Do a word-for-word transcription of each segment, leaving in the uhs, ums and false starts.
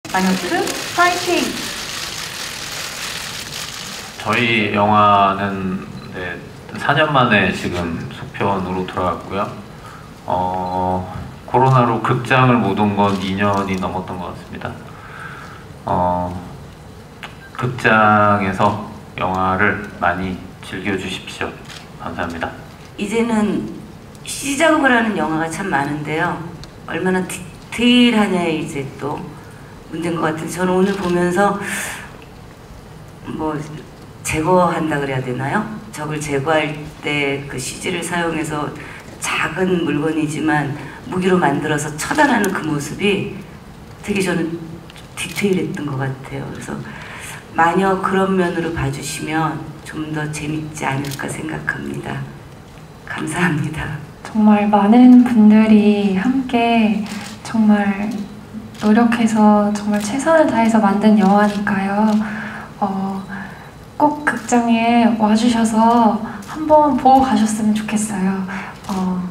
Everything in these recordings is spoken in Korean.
마녀들은 파이팅! 저희 영화는 네, 사 년 만에 지금 속편으로 돌아왔고요. 어, 코로나로 극장을 못 온 건 이 년이 넘었던 것 같습니다. 어, 극장에서 영화를 많이 즐겨주십시오. 감사합니다. 이제는 시작을 하는 영화가 참 많은데요. 얼마나 디테일하냐에 이제 또 문제인 것 같아요. 저는 오늘 보면서 뭐 제거한다 그래야 되나요? 적을 제거할 때 그 씨지를 사용해서 작은 물건이지만 무기로 만들어서 처단하는 그 모습이 되게 저는 디테일했던 것 같아요. 그래서 마녀 그런 면으로 봐주시면 좀 더 재밌지 않을까 생각합니다. 감사합니다. 정말 많은 분들이 함께 정말 노력해서 정말 최선을 다해서 만든 영화니까요. 어, 꼭 극장에 와주셔서 한번 보고 가셨으면 좋겠어요. 어,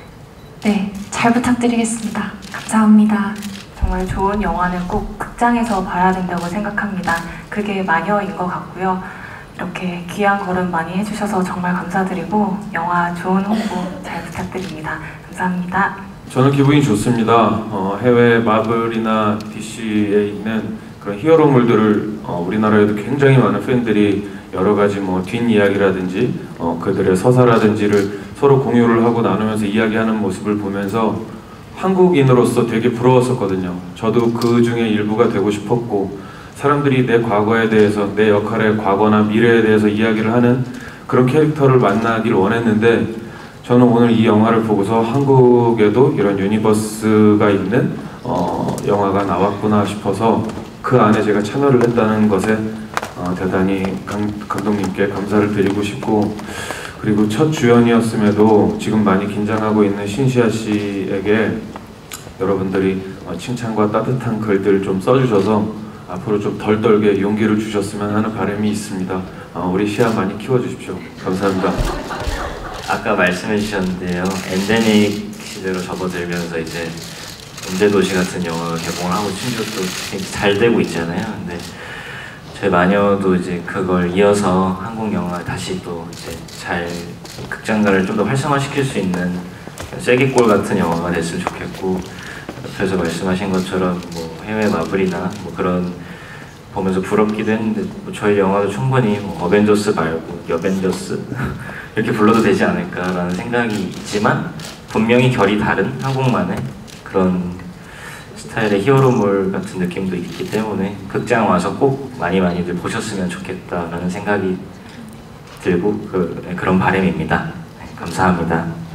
네, 잘 부탁드리겠습니다. 감사합니다. 정말 좋은 영화는 꼭 극장에서 봐야 된다고 생각합니다. 그게 마녀인 것 같고요. 이렇게 귀한 걸음 많이 해주셔서 정말 감사드리고 영화 좋은 홍보 잘 부탁드립니다. 감사합니다. 저는 기분이 좋습니다. 어, 해외 마블이나 디씨에 있는 그런 히어로물들을 어, 우리나라에도 굉장히 많은 팬들이 여러 가지 뭐 뒷이야기라든지 어, 그들의 서사라든지를 서로 공유를 하고 나누면서 이야기하는 모습을 보면서 한국인으로서 되게 부러웠었거든요. 저도 그 중에 일부가 되고 싶었고, 사람들이 내 과거에 대해서, 내 역할의 과거나 미래에 대해서 이야기를 하는 그런 캐릭터를 만나길 원했는데, 저는 오늘 이 영화를 보고서 한국에도 이런 유니버스가 있는 어, 영화가 나왔구나 싶어서 그 안에 제가 참여를 했다는 것에 어, 대단히 감, 감독님께 감사를 드리고 싶고, 그리고 첫 주연이었음에도 지금 많이 긴장하고 있는 신시아 씨에게 여러분들이 어, 칭찬과 따뜻한 글들 좀 써주셔서 앞으로 좀 덜 떨게 용기를 주셨으면 하는 바람이 있습니다. 어, 우리 시아 많이 키워주십시오. 감사합니다. 아까 말씀해 주셨는데요. 엔데믹 시대로 접어들면서 이제 범죄도시 같은 영화를 개봉을 하고 심지어 또 잘 되고 있잖아요. 근데 저희 마녀도 이제 그걸 이어서 한국 영화 다시 또 이제 잘 극장가를 좀 더 활성화시킬 수 있는 쐐기골 같은 영화가 됐으면 좋겠고, 옆에서 말씀하신 것처럼 뭐 해외 마블이나 뭐 그런 보면서 부럽기도 했는데 뭐 저희 영화도 충분히 뭐 어벤져스 말고 여벤져스 이렇게 불러도 되지 않을까라는 생각이 있지만, 분명히 결이 다른 한국만의 그런 스타일의 히어로물 같은 느낌도 있기 때문에 극장 와서 꼭 많이 많이들 보셨으면 좋겠다라는 생각이 들고 그, 그런 바람입니다. 네, 감사합니다.